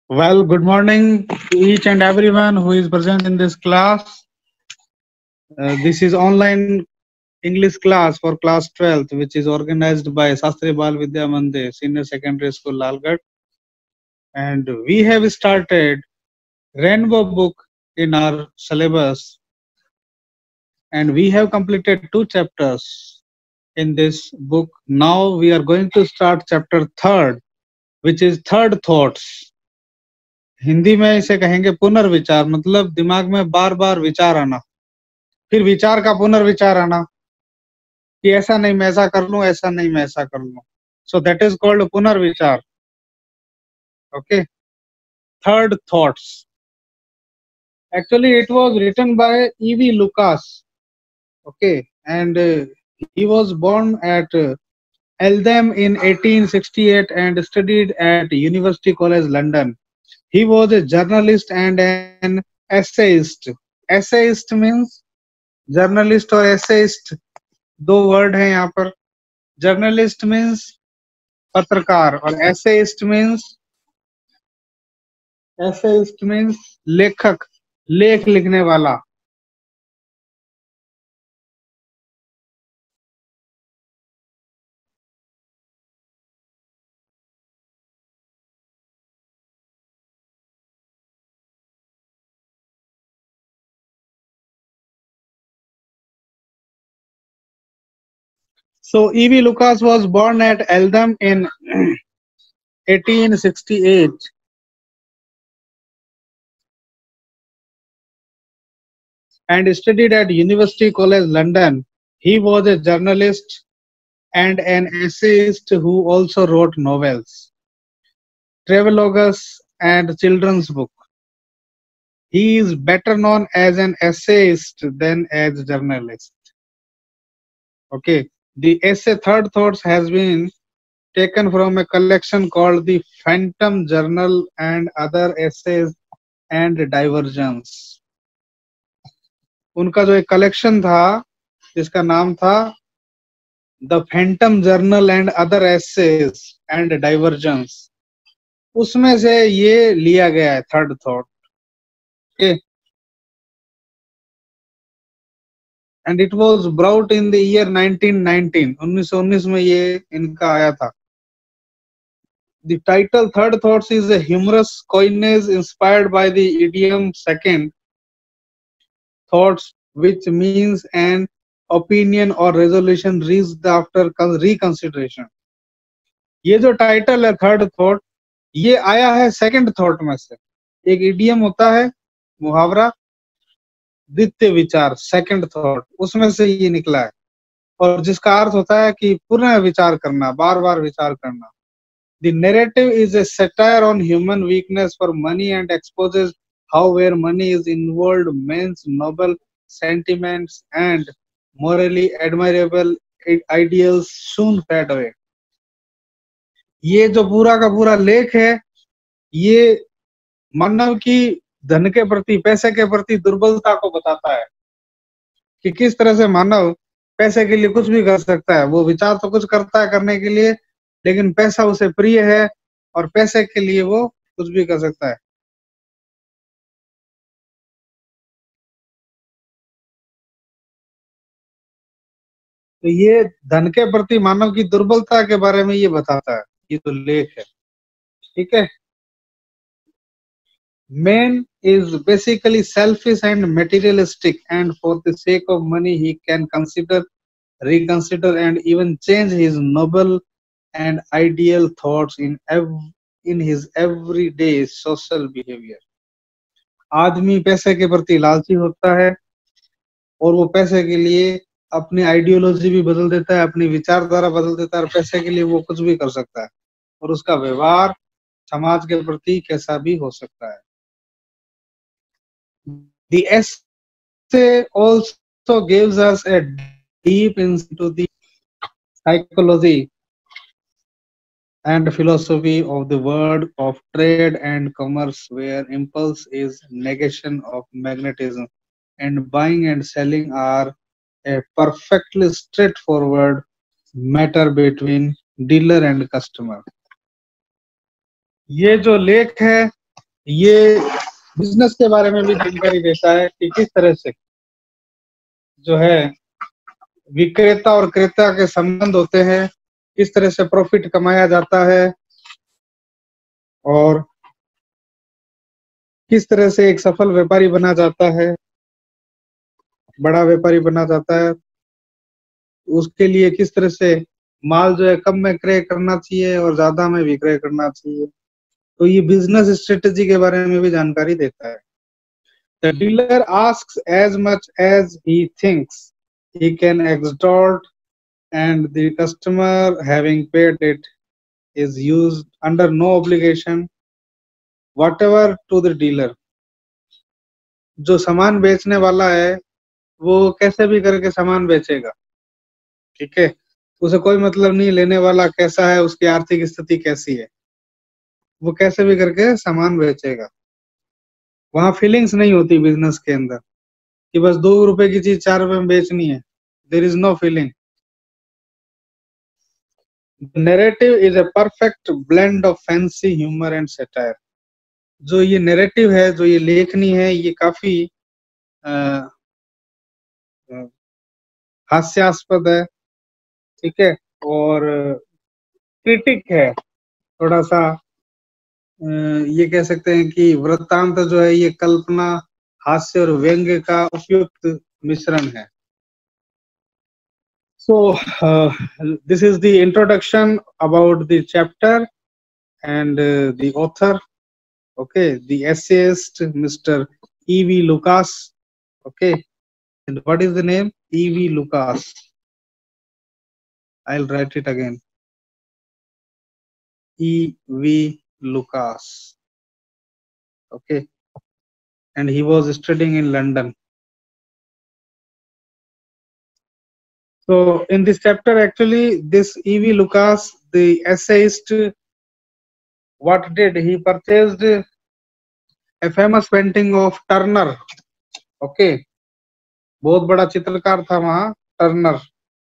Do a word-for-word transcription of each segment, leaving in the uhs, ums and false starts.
Well, good morning to each and everyone who is present in this class. Uh, this is online English class for class twelfth, which is organized by Sastri Bal Vidya Mandir, Senior Secondary School, Lalgarh. And we have started Rainbow Book in our syllabus, and we have completed two chapters in this book. Now we are going to start chapter third, which is Third Thoughts. Hindi में इसे कहेंगे पुनर्विचार, मतलब दिमाग में बार बार विचार आना, फिर विचार का पुनर्विचार आना कि ऐसा नहीं मैं ऐसा कर लूं, ऐसा नहीं मैं ऐसा कर लूं. सो दैट इज कॉल्ड पुनर्विचार. Okay. Third thoughts. Actually, it was written by E V Lucas. Okay, and uh, he was born at uh, Eltham in eighteen sixty-eight and studied at University College London. He was a journalist and an essayist. Essayist means journalist और essayist दो word हैं यहाँ पर. Journalist means पत्रकार और essayist means essayist means लेखक, लेख लिखने वाला. So E V Lucas was born at Eltham in eighteen sixty-eight. And studied at University College London. He was a journalist and an essayist who also wrote novels, travelogues and children's book. He is better known as an essayist than as a journalist. Okay, the essay Third Thoughts has been taken from a collection called the Phantom Journal and Other Essays and Diversions. उनका जो एक collection था जिसका नाम था the phantom journal and other essays and divergence, उसमें से ये लिया गया है third thought. And it was brought in the year nineteen nineteen. उन्नीस सौ उन्नीस में ये इनका आया था. The title third thoughts is a humorous coinage inspired by the idiom second thoughts, which means an opinion or resolution reached after reconsideration. ये जो टाइटल है थर्ड थॉट, ये आया है सेकंड थॉट में से. एक इडियम होता है, मुहावरा, द्वितीय विचार, सेकंड थॉट, उसमें से ये निकला है, और जिसका अर्थ होता है कि पुनः विचार करना, बार बार विचार करना. The narrative is a satire on human weakness for money and exposes how where money is involved men's noble sentiments and morally admirable ideals soon fade away. ये जो पूरा का पूरा लेख है, ये मानव की धन के प्रति, पैसे के प्रति दुर्बलता को बताता है कि किस तरह से मानव पैसे के लिए कुछ भी कर सकता है. वो विचार तो कुछ करता है करने के लिए, लेकिन पैसा उसे प्रिय है और पैसे के लिए वो कुछ भी कर सकता है. तो ये धन के प्रति मानव की दुर्बलता के बारे में ये बताता है, ये तो लेख है. ठीक है. Man is basically selfish and materialistic, and for the sake of money he can consider, reconsider and even change his noble and ideal thoughts in ev in his everyday social behavior. आदमी पैसे के प्रति लालची होता है और वो पैसे के लिए अपनी आइडियोलॉजी भी बदल देता है, अपनी विचारधारा बदल देता है, और पैसे के लिए वो कुछ भी कर सकता है, और उसका व्यवहार समाज के प्रति कैसा भी हो सकता है. The essay also gives us a deep into the psychology and philosophy of the world of trade and commerce, where impulse is negation of magnetism and buying and selling are a perfectly straightforward matter between dealer and customer. ये जो लेख है ये business के बारे में भी जानकारी देता है कि किस तरह से जो है विक्रेता और क्रेता के संबंध होते हैं, किस तरह से प्रॉफिट कमाया जाता है और किस तरह से एक सफल व्यापारी बना जाता है, बड़ा व्यापारी बना जाता है। उसके लिए किस तरह से माल जो है कम में क्रय करना चाहिए और ज्यादा में विक्रय करना चाहिए। तो ये बिजनेस स्ट्रेटेजी के बारे में भी जानकारी देता है। The dealer asks as much as he thinks he can extort, and the customer, having paid it, is used under no obligation whatever to the dealer. जो सामान बेचने वाला है वो कैसे भी करके सामान बेचेगा, ठीक है, उसे कोई मतलब नहीं लेने वाला कैसा है, उसकी आर्थिक स्थिति कैसी है, वो कैसे भी करके सामान बेचेगा। वहां फीलिंग्स नहीं होती बिजनेस के अंदर कि बस दो रुपए की चीज चार रुपए में बेचनी है। There is no feeling. Narrative is a perfect blend of fancy humour and satire. जो ये नैरेटिव है, जो ये लेखनी है, ये काफी हास्यास्पद है, ठीक है, और क्रिटिक है, थोड़ा सा ये कह सकते हैं कि वृत्तांत जो है ये कल्पना, हास्य और व्यंग्य का उपयुक्त मिश्रण है। So uh, this is the introduction about the chapter and uh, the author, okay, the essayist Mister E V Lucas, okay, and what is the name? E V Lucas. I'll write it again. E V Lucas, okay, and he was studying in London. So in this chapter, actually, this E V Lucas, the essayist, what did he purchased a famous painting of Turner, okay, बहुत बड़ा चित्रकार था वहां Turner.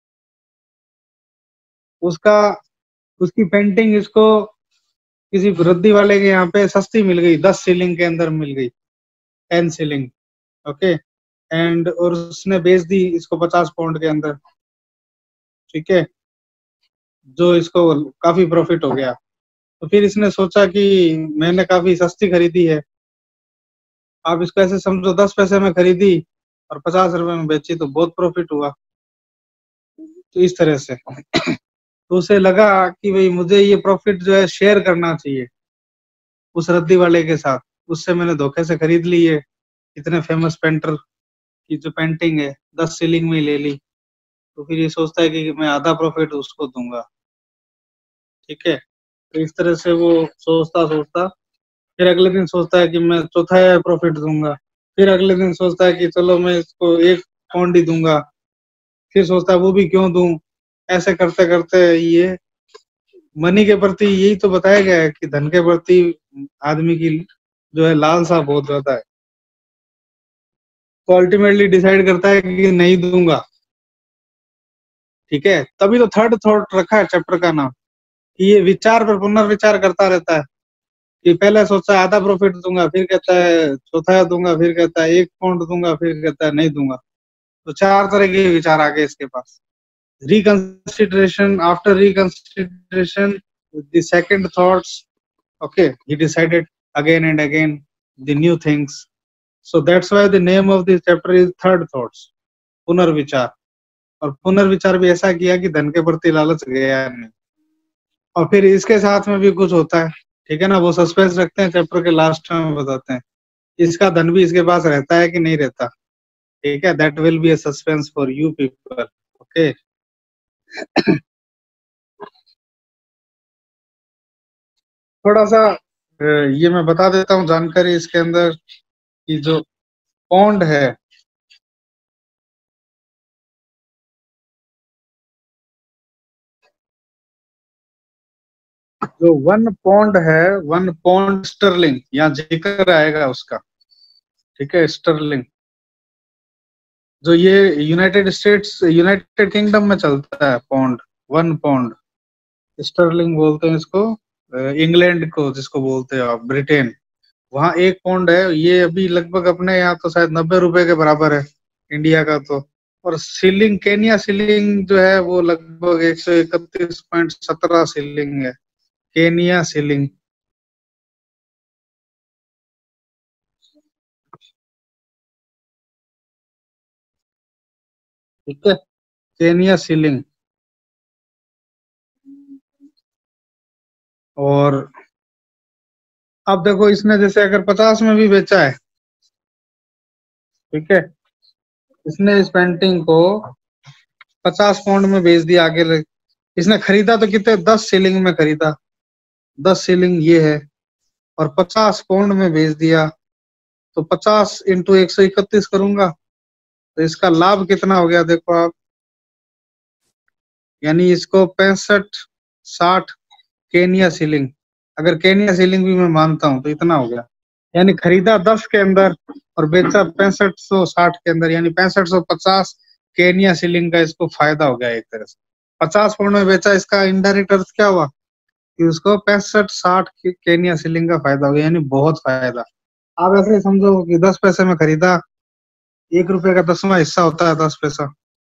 उसका उसकी painting इसको किसी रद्दी वाले के यहाँ पे सस्ती मिल गई, दस सीलिंग के अंदर मिल गई, टेन सीलिंग, ओके, एंड और उसने बेच दी इसको पचास पाउंड के अंदर, ठीक है, जो इसको काफी प्रॉफिट हो गया। तो फिर इसने सोचा कि मैंने काफी सस्ती खरीदी है, आप इसको ऐसे समझो दस पैसे में खरीदी और पचास रुपए में बेची तो बहुत प्रॉफिट हुआ। तो इस तरह से तो उसे लगा कि भाई मुझे ये प्रॉफिट जो है शेयर करना चाहिए उस रद्दी वाले के साथ। उससे मैंने धोखे से खरीद ली है इतने फेमस पेंटर की जो पेंटिंग है, दस सीलिंग में ही ले ली। तो फिर ये सोचता है कि मैं आधा प्रॉफिट उसको दूंगा, ठीक है। तो इस तरह से वो सोचता सोचता फिर अगले दिन सोचता है कि मैं चौथाई प्रॉफिट दूंगा। फिर अगले दिन सोचता है कि चलो मैं इसको एक पाउंड ही दूंगा। फिर सोचता है वो भी क्यों दूं। ऐसे करते करते ये मनी के प्रति, यही तो बताया गया है कि धन के प्रति आदमी की जो है लालसा बहुत ज्यादा है। तो अल्टीमेटली डिसाइड करता है कि नहीं दूंगा, ठीक है। तभी तो थर्ड थॉट रखा है चैप्टर का नाम कि ये विचार पर पुनर्विचार करता रहता है कि पहले सोचा आधा प्रॉफिट दूंगा, फिर कहता है चौथा दूंगा, फिर कहता है एक पाउंड दूंगा, फिर कहता है नहीं दूंगा। तो चार तरह के विचार आ गए इसके पास। Reconsideration, after reconsideration the second thoughts, okay, he decided again and again the new things. So that's why the name of this chapter is third thoughts, पुनर्विचार। और पुनर्विचार भी ऐसा किया कि धन के प्रति लालच गया नहीं। और फिर इसके साथ में भी कुछ होता है, ठीक है ना, वो सस्पेंस रखते हैं, चैप्टर के लास्ट में बताते हैं इसका धन भी इसके पास रहता है कि नहीं रहता, ठीक है। That will be a suspense for you people, okay. थोड़ा सा ये मैं बता देता हूँ जानकारी इसके अंदर कि जो पौंड है, जो वन पौंड है, वन पौंड स्टर्लिंग, यहाँ जिक्र आएगा उसका, ठीक है, स्टर्लिंग। जो ये यूनाइटेड स्टेट्स, यूनाइटेड किंगडम में चलता है पौंड, वन पौंड स्टर्लिंग बोलते हैं इसको। इंग्लैंड को जिसको बोलते हैं आप, ब्रिटेन, वहां एक पाउंड है, ये अभी लगभग अपने यहाँ तो शायद नब्बे रुपए के बराबर है इंडिया का तो। और सीलिंग, केनिया सीलिंग जो है वो लगभग एक सौ इकतीस पॉइंट सत्रह सीलिंग है, केनिया सीलिंग। ठीक है, केनिया सीलिंग। और अब देखो इसने जैसे अगर पचास में भी बेचा है, ठीक है, इसने इस पेंटिंग को पचास पाउंड में बेच दिया आगे लग, इसने खरीदा तो कितने, दस सीलिंग में खरीदा, दस सीलिंग ये है, और पचास पाउंड में बेच दिया, तो पचास इंटू एक सौ इकतीस करूंगा तो इसका लाभ कितना हो गया देखो आप, यानी इसको पैंसठ साठ केनिया सीलिंग, अगर केनिया सीलिंग भी मैं मानता हूं तो इतना हो गया, यानी खरीदा दस के अंदर और बेचा पैंसठ सौ साठ के अंदर, यानी पैंसठ सौ पचास केनिया सीलिंग का इसको फायदा हो गया एक तरह से। पचास पाउंड में बेचा, इसका इनडायरेक्ट अर्थ क्या हुआ कि उसको पैंसठ साठ केनिया सीलिंग का फायदा हो गया, यानी बहुत फायदा। आप ऐसे समझो कि दस पैसे में खरीदा, एक रुपए का दसवां हिस्सा होता है दस पैसा,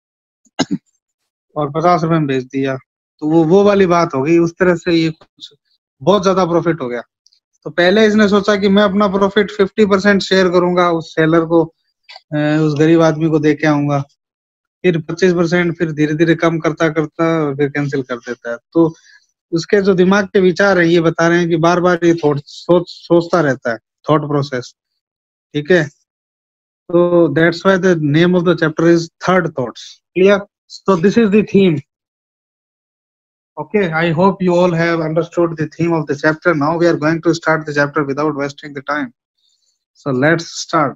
और पचास रुपए में बेच दिया, तो वो वो वाली बात हो गई। उस तरह से ये कुछ बहुत ज्यादा प्रॉफिट हो गया। तो पहले इसने सोचा कि मैं अपना प्रॉफिट फिफ्टी परसेंट शेयर करूंगा उस सेलर को, उस गरीब आदमी को दे के आऊंगा, फिर पच्चीस परसेंट, फिर धीरे धीरे कम करता करता फिर कैंसिल कर देता है। तो उसके जो दिमाग के विचार है ये बता रहे हैं कि बार बार ये थॉट सोच सोचता रहता है, थॉट प्रोसेस। ठीक है, तो that's why the name of the chapter is third thoughts. Clear? So this is the theme. Okay, I hope you all have understood the theme of the chapter. Now we are going to start the chapter without wasting the time. So let's start.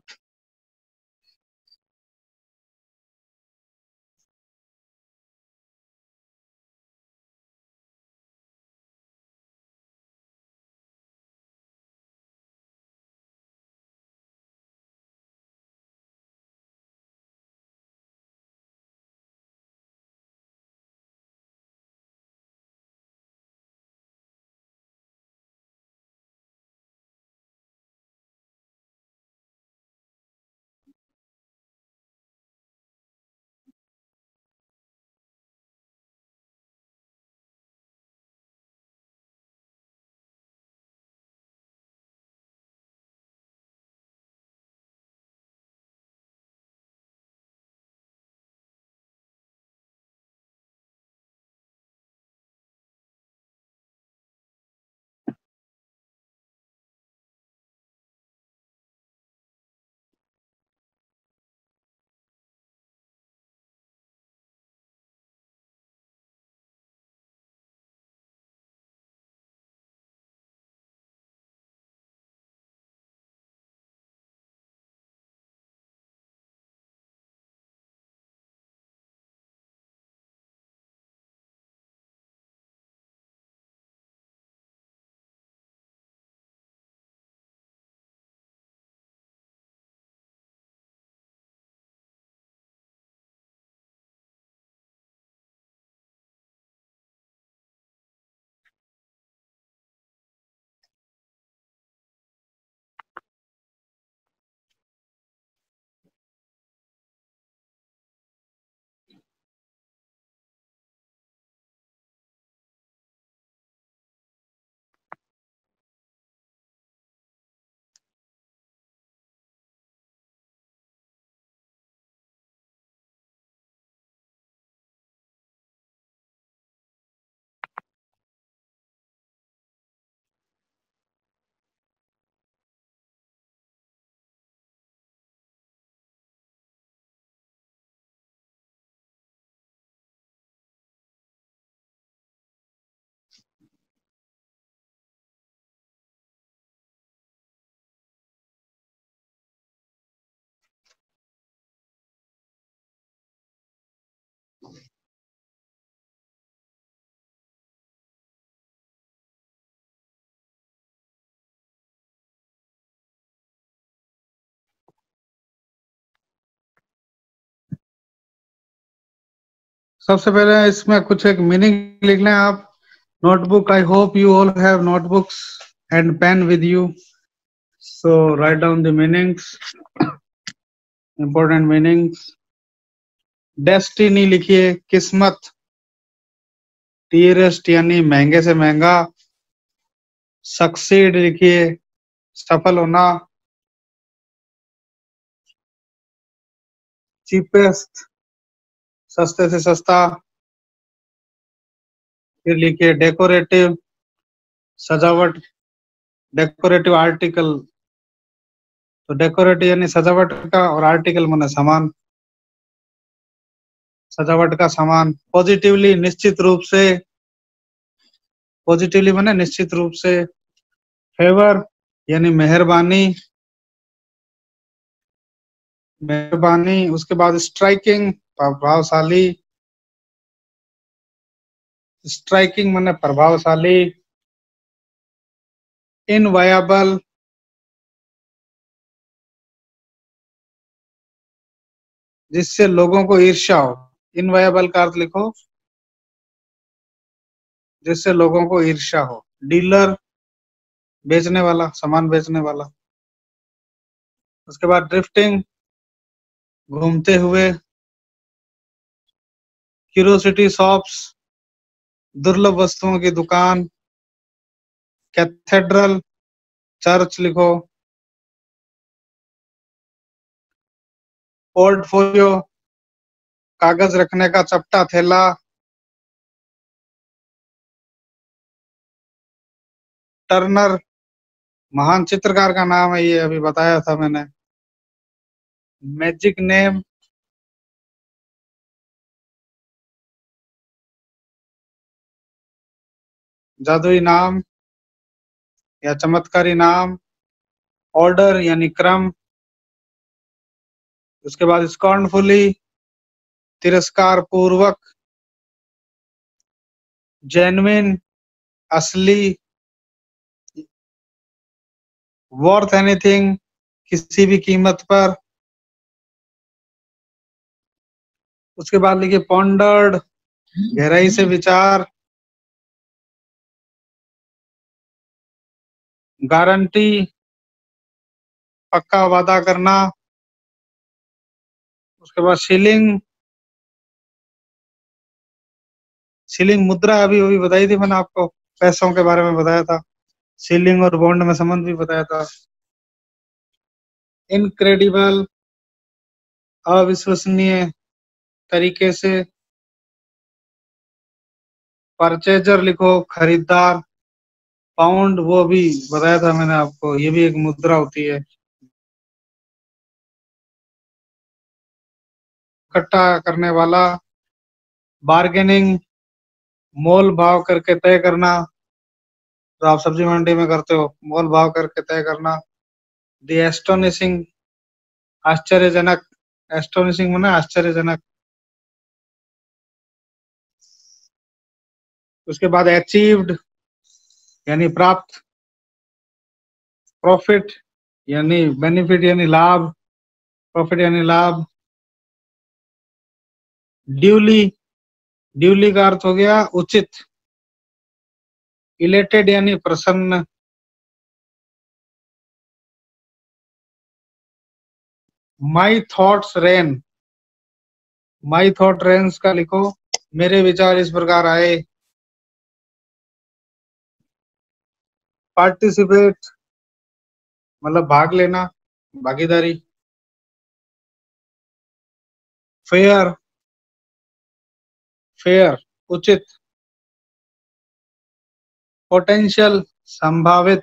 सबसे पहले इसमें कुछ एक meaning लिख लें आप। Notebook, I hope you all have notebooks and pen with you. So write down the meanings, important meanings. Destiny लिखिए किस्मत, डियरेस्ट यानी महंगे से महंगा, सक्सीड लिखिए सफल होना, चीपेस्ट सस्ते से सस्ता, फिर लिखिए डेकोरेटिव सजावट, डेकोरेटिव आर्टिकल, तो डेकोरेटिव यानी सजावट का और आर्टिकल माने सामान, सजावट का सामान। पॉजिटिवली निश्चित रूप से, पॉजिटिवली माने निश्चित रूप से। फेवर यानी मेहरबानी, मेहरबानी। उसके बाद स्ट्राइकिंग प्रभावशाली, स्ट्राइकिंग माने प्रभावशाली। इनवायबल जिससे लोगों को ईर्ष्या हो, इनवायबल का अर्थ लिखो जिससे लोगों को ईर्ष्या हो। डीलर बेचने वाला, सामान बेचने वाला। उसके बाद ड्रिफ्टिंग घूमते हुए। क्यूरियोसिटी शॉप्स दुर्लभ वस्तुओं की दुकान। कैथेड्रल चर्च लिखो। पोर्टफोलियो कागज रखने का चपटा थैला। टर्नर महान चित्रकार का नाम है, ये अभी बताया था मैंने। मैजिक नेम जादुई नाम या चमत्कारी नाम। ऑर्डर यानी क्रम। उसके बाद स्कॉर्नफुली तिरस्कार पूर्वक। जेन्युइन असली। वर्थ एनीथिंग किसी भी कीमत पर। उसके बाद लिखिए पॉन्डर्ड गहराई से विचार। गारंटी पक्का वादा करना। उसके बाद शिलिंग, शिलिंग मुद्रा अभी अभी बताई थी मैंने आपको, पैसों के बारे में बताया था। शिलिंग और बॉन्ड में संबंध भी बताया था। इनक्रेडिबल अविश्वसनीय तरीके से। परचेजर लिखो खरीदार। पाउंड वो भी बताया था मैंने आपको, ये भी एक मुद्रा होती है। इकट्ठा करने वाला। बार्गेनिंग मोल भाव करके तय करना, तो आप सब्जी मंडी में करते हो, मोल भाव करके तय करना। द एस्टोनिशिंग आश्चर्यजनक, एस्टोनिशिंग माने आश्चर्यजनक। उसके बाद अचीव्ड यानी प्राप्त। प्रॉफिट यानी बेनिफिट यानी लाभ, प्रॉफिट यानी लाभ। ड्यूली, ड्यूली का अर्थ हो गया उचित। इलेटेड यानी प्रसन्न। My thoughts ran, my thought runs का लिखो मेरे विचार इस प्रकार आए। पार्टिसिपेट मतलब भाग लेना, भागीदारी। फेयर, फेयर उचित। पोटेंशियल संभावित।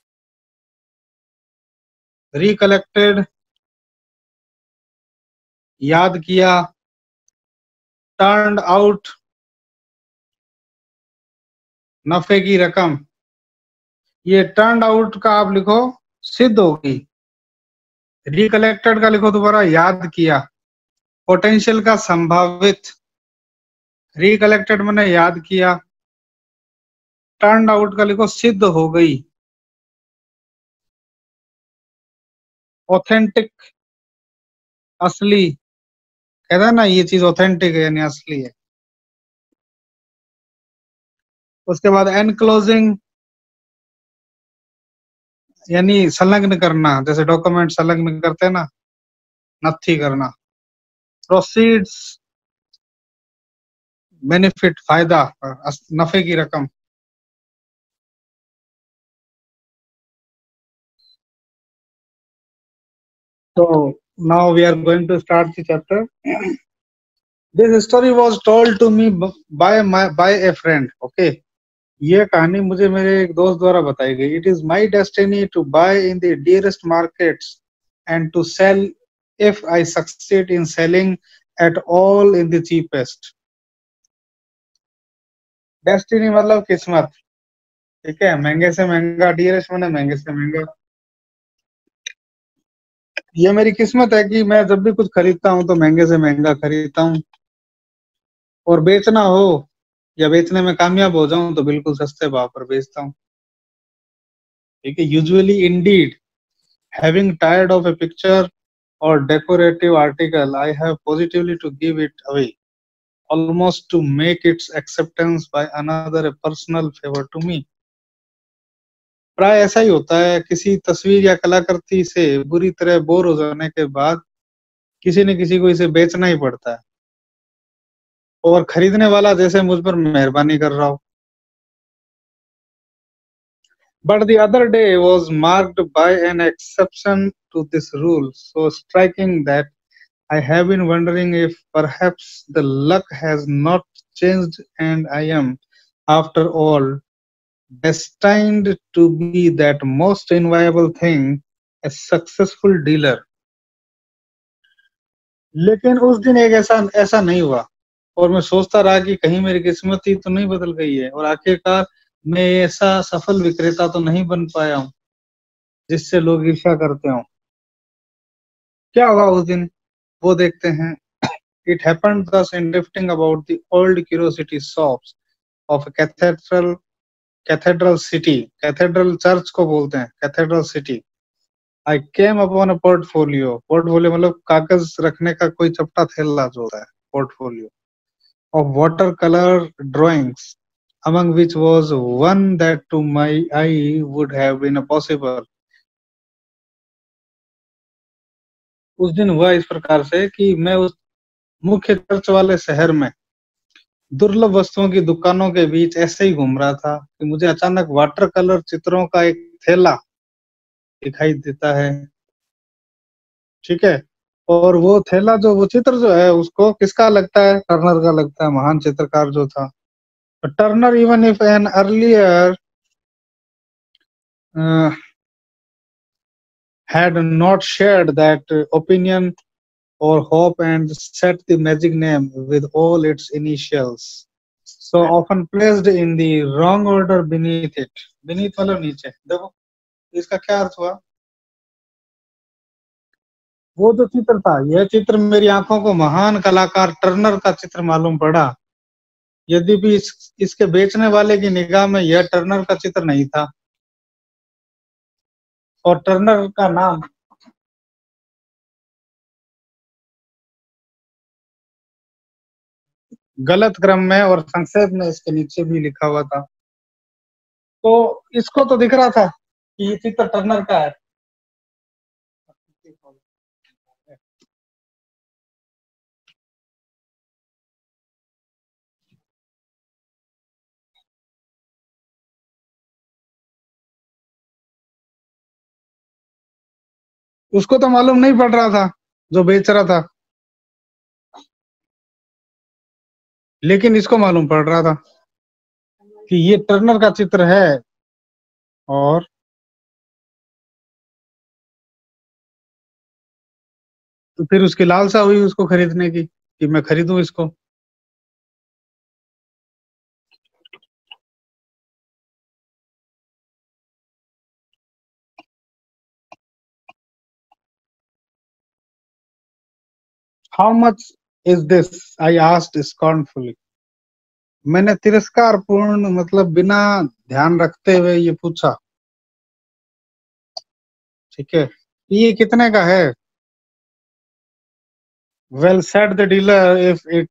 रिकलेक्टेड याद किया। टर्न्ड आउट नफे की रकम। ये टर्न्ड आउट का आप लिखो सिद्ध होगी। रिकलेक्टेड का लिखो दोबारा याद किया। पोटेंशियल का संभावित। रिकलेक्टेड मैंने याद किया। टर्न्ड आउट का लिखो सिद्ध हो गई। ऑथेंटिक असली, कहता है ना ये चीज ऑथेंटिक है यानी असली है। उसके बाद एनक्लोजिंग यानी संलग्न करना, जैसे डॉक्यूमेंट संलग्न करते हैं ना, नथी करना। प्रोसीड्स बेनिफिट फायदा, नफे की रकम। So now we are going to start the chapter. This story was told to me by my by a friend. Okay. ये कहानी मुझे मेरे एक दोस्त द्वारा बताई गई। It is my destiny to buy in the dearest markets and to sell if I succeed in selling at all in the cheapest. Destiny मतलब किस्मत, ठीक है। महंगे से महंगा, dearest माने महंगे से महंगा। ये मेरी किस्मत है कि मैं जब भी कुछ खरीदता हूँ तो महंगे से महंगा खरीदता हूँ, और बेचना हो या बेचने में कामयाब हो जाऊं तो बिल्कुल सस्ते भाव पर बेचता हूँ, ठीक है। Usually indeed having tired of a picture or decorative article, I have positively to give it away, almost to make its acceptance by another a personal favor to me. प्राय ऐसा ही होता है, किसी तस्वीर या कलाकृति से बुरी तरह बोर हो जाने के बाद किसी न किसी को इसे बेचना ही पड़ता है, और खरीदने वाला जैसे मुझ पर मेहरबानी कर रहा हो। But the other day was marked by an exception to this rule, so striking that I have been wondering if perhaps the luck has not changed and I am, after all, destined to be that most inviolable thing, a successful dealer. लेकिन उस दिन एक ऐसा ऐसा नहीं हुआ, और मैं सोचता रहा कि कहीं मेरी किस्मत ही तो नहीं बदल गई है, और आखिरकार मैं ऐसा सफल विक्रेता तो नहीं बन पाया हूँ जिससे लोग ईर्ष्या करते हो। क्या हुआ उस दिन, वो देखते हैं। It happened thus in drifting about the old curiosity shops of a cathedral cathedral city. Cathedral church को बोलते हैं, cathedral city. I came upon a portfolio. Portfolio मतलब कागज रखने का कोई चपटा थैला जो होता है, portfolio of watercolor drawings, among which was one that to my eye would have been impossible. उस दिन हुआ इस प्रकार से कि मैं उस मुख्य चर्च वाले शहर में दुर्लभ वस्तुओं की दुकानों के बीच ऐसे ही घूम रहा था कि मुझे अचानक वाटर कलर चित्रों का एक थैला दिखाई देता है, ठीक है। और वो थैला जो वो चित्र जो है उसको किसका लगता है, टर्नर का लगता है, महान चित्रकार जो था Turner. Even if an earlier had not shared that opinion or hope and set the magic name with all its initials, so often placed in the wrong order beneath it. Beneath मतलब नीचे, देखो इसका क्या अर्थ हुआ। वो जो चित्र था, यह चित्र मेरी आंखों को महान कलाकार टर्नर का चित्र मालूम पड़ा, यद्यपि इस, इसके बेचने वाले की निगाह में यह टर्नर का चित्र नहीं था, और टर्नर का नाम गलत क्रम में और संक्षेप में इसके नीचे भी लिखा हुआ था। तो इसको तो दिख रहा था कि ये चित्र टर्नर का है, उसको तो मालूम नहीं पड़ रहा था जो बेच रहा था, लेकिन इसको मालूम पड़ रहा था कि ये टर्नर का चित्र है। और तो फिर उसकी लालसा हुई उसको खरीदने की कि मैं खरीदूं इसको। How much is this? I asked scornfully. मैंने तिरस्कार पूर्ण मतलब बिना ध्यान रखते हुए ये पूछा, ठीक है, ये कितने का है। Well said the dealer, if it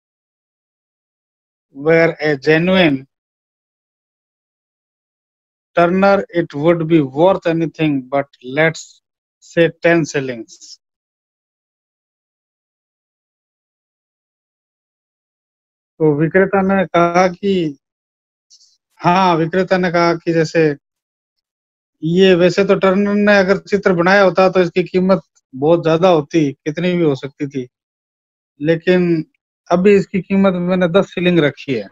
were a genuine Turner, it would be worth anything but let's say ten shillings. तो विक्रेता ने कहा कि हाँ विक्रेता ने कहा कि जैसे ये वैसे तो टर्नर ने अगर चित्र बनाया होता तो इसकी कीमत बहुत ज्यादा होती, कितनी भी हो सकती थी, लेकिन अभी इसकी कीमत मैंने दस शिलिंग रखी है.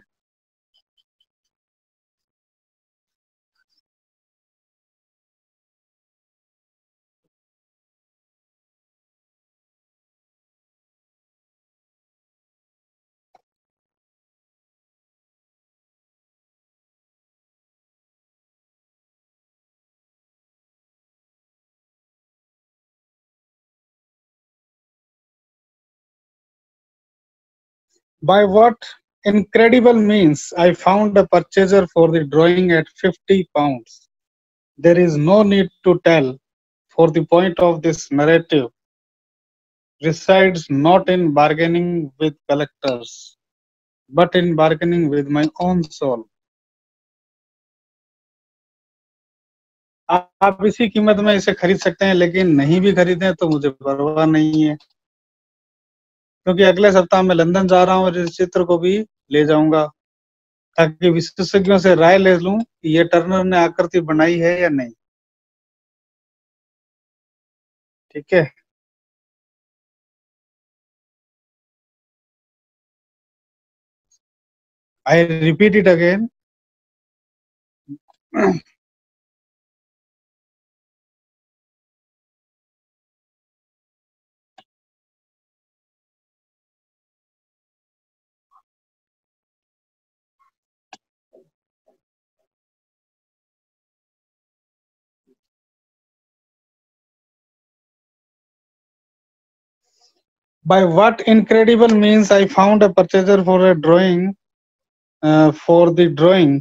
By what incredible means I found a purchaser for the drawing at fifty pounds. There is no need to tell, for the point of this narrative resides not in bargaining with collectors, but in bargaining with my own soul. आप इसी कीमत में इसे खरीद सकते हैं, लेकिन नहीं भी खरीदें तो मुझे परवाह नहीं है, क्योंकि अगले सप्ताह मैं लंदन जा रहा हूँ और इस चित्र को भी ले जाऊंगा ताकि विशेषज्ञों से राय ले लूं कि ये टर्नर ने आकृति बनाई है या नहीं. ठीक है. I repeat it again. By what incredible means I found a purchaser for a drawing, uh, for the drawing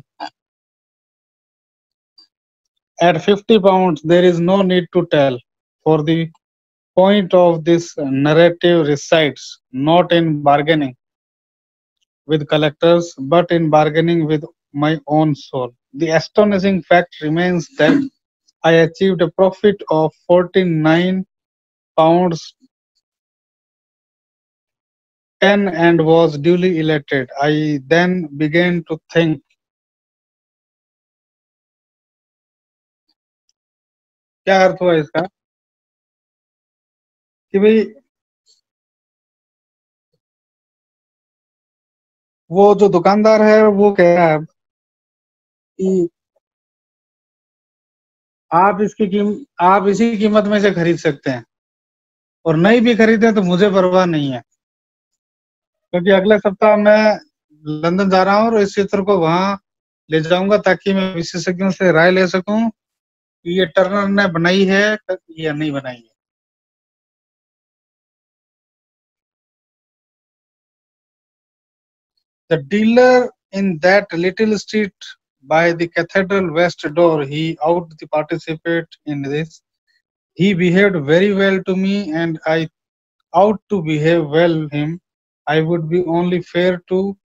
at fifty pounds. There is no need to tell, for the point of this narrative resides not in bargaining with collectors, but in bargaining with my own soul. The astonishing fact remains that I achieved a profit of forty-nine pounds ten and was duly elated. I then began to think. क्या अर्थ हुआ इसका कि भाई वो जो दुकानदार है वो कह रहा है कि आप इसकी कीमत आप इसी कीमत में से खरीद सकते हैं, और नहीं भी खरीदे तो मुझे परवाह नहीं है, क्योंकि अगले सप्ताह मैं लंदन जा रहा हूँ और इस चित्र को वहां ले जाऊंगा ताकि मैं विशेषज्ञों से राय ले सकूं कि ये टर्नर ने बनाई है या नहीं बनाई है. The dealer in that little street by the cathedral west door, he out to participate in this. He behaved very well to me, and I ought to behave well him. I would be only fair to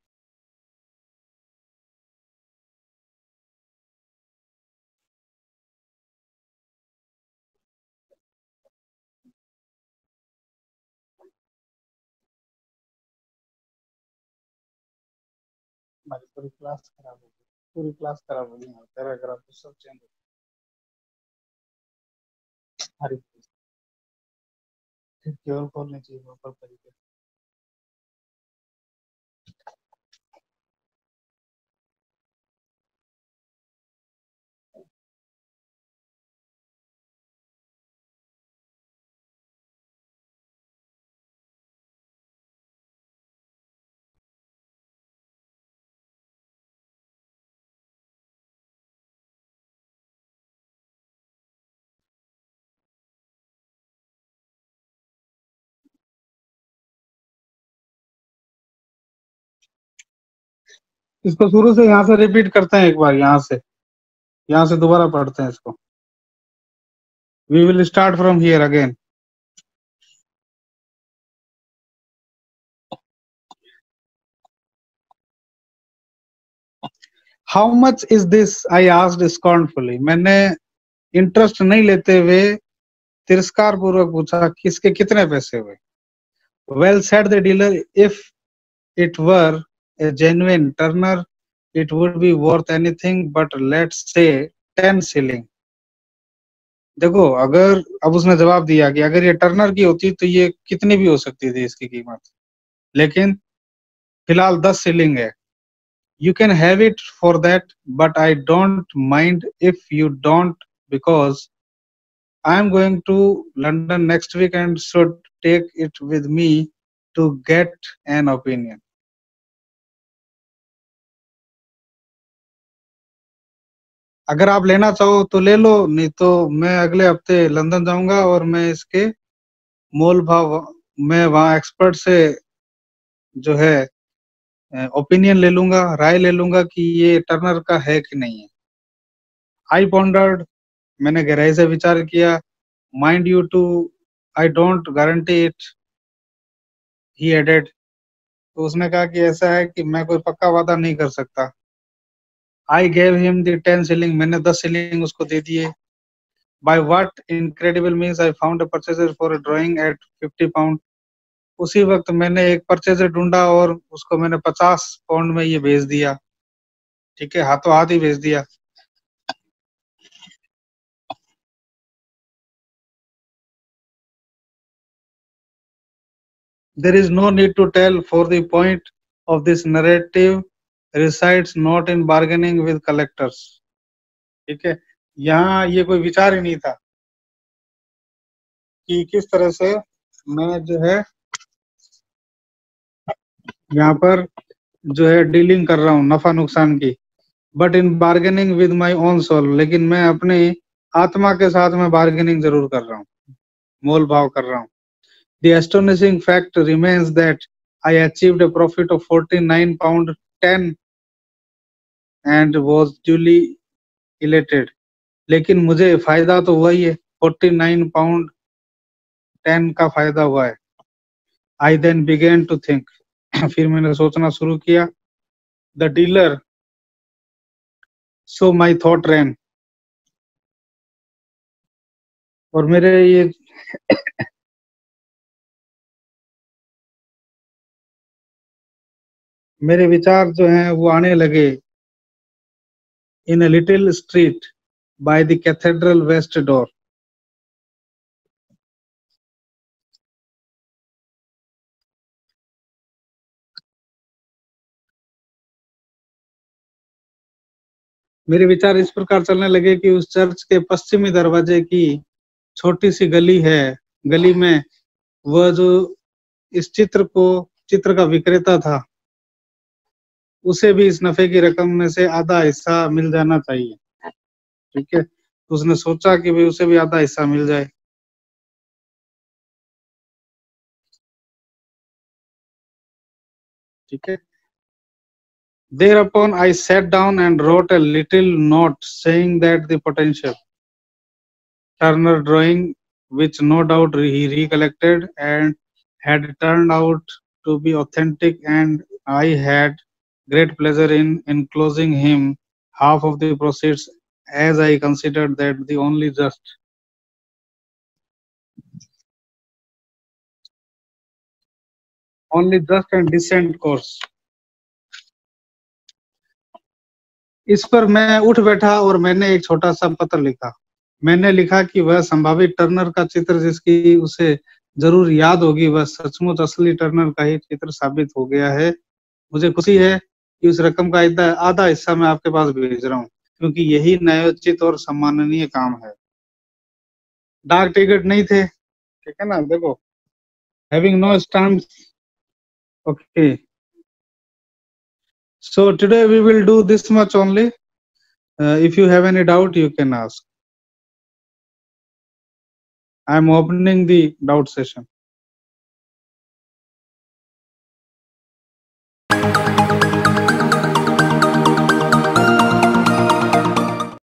हमारी पूरी class खराब हो गई, पूरी class खराब हो गई. Paragraph तो सब चेंज हो गया. केवल खोलनी चाहिए ऊपर तरीके. इसको शुरू से यहाँ से रिपीट करते हैं एक बार, यहाँ से यहाँ से दोबारा पढ़ते हैं इसको. We will start from here again. How much is this, I asked scornfully, मैंने इंटरेस्ट नहीं लेते हुए तिरस्कार पूर्वक पूछा किसके कितने पैसे हुए. Well said the dealer, if it were a genuine Turner it would be worth anything but let's say ten shilling. देखो, अगर अब उसने जवाब दिया कि अगर ये टर्नर की होती तो ये कितनी भी हो सकती थी इसकी कीमत, लेकिन फिलहाल दस शिलिंग है. You can have it for that, but I don't mind if you don't, because I am going to London next week and should take it with me to get an opinion. अगर आप लेना चाहो तो ले लो, नहीं तो मैं अगले हफ्ते लंदन जाऊंगा और मैं इसके मोल भाव मैं वहां एक्सपर्ट से जो है ओपिनियन ले लूंगा, राय ले लूंगा कि ये टर्नर का है कि नहीं है. आई पॉन्डर्ड, मैंने गहराई से विचार किया. Mind you too, I don't guarantee it, he added. तो उसने कहा कि ऐसा है कि मैं कोई पक्का वादा नहीं कर सकता. I gave him the ten shilling, मैंने दस शिलिंग उसको दे दिए. By what incredible means I found a purchaser for a drawing at fifty pound. उसी वक्त मैंने एक परचेजर ढूंढा और उसको मैंने पचास पाउंड में ये भेज दिया. ठीक है, हाथों हाथ ही भेज दिया. There is no need to tell, for the point of this narrative resides not in bargaining with collectors. ठीक है, यहाँ ये कोई विचार ही नहीं था कि किस तरह से मैं जो है यहाँ पर जो है डीलिंग कर रहा हूँ नफा नुकसान की. But in bargaining with my own soul, लेकिन मैं अपनी आत्मा के साथ में बार्गेनिंग जरूर कर रहा हूँ, मोल भाव कर रहा हूँ. The astonishing fact remains that I achieved a profit of forty-nine pound ten and was duly elated. लेकिन मुझे फायदा तो हुआ ही है, forty-nine pound ten का फायदा हुआ है. I then began to think, फिर मैंने सोचना शुरू किया. The dealer, so my thought ran, और मेरे ये मेरे विचार जो हैं वो आने लगे. In a little street by the cathedral west door. मेरे विचार इस प्रकार चलने लगे कि उस चर्च के पश्चिमी दरवाजे की छोटी सी गली है, गली में वह जो इस चित्र को चित्र का विक्रेता था, उसे भी इस नफे की रकम में से आधा हिस्सा मिल जाना चाहिए. ठीक है, उसने सोचा कि भाई उसे भी आधा हिस्सा मिल जाए. ठीक है. Thereupon I sat down and wrote a little note saying that the potential Turner drawing, which no doubt he recollected and had turned out to be authentic, and I had great pleasure in enclosing him half of the proceeds, as I considered that the only just only just and decent course. इस पर मैं उठ बैठा और मैंने एक छोटा सा पत्र लिखा. मैंने लिखा कि वह संभावित टर्नर का चित्र जिसकी उसे जरूर याद होगी, वह सचमुच असली टर्नर का ही चित्र साबित हो गया है. मुझे खुशी है कि उस रकम का आधा हिस्सा मैं आपके पास भेज रहा हूँ, क्योंकि यही न्यायोचित और सम्माननीय काम है. डाक टिकट नहीं थे, ठीक है ना. देखो, having no stamps. Okay, so today we will do this much only. Uh, if you have any doubt, you can ask. I am opening the doubt session.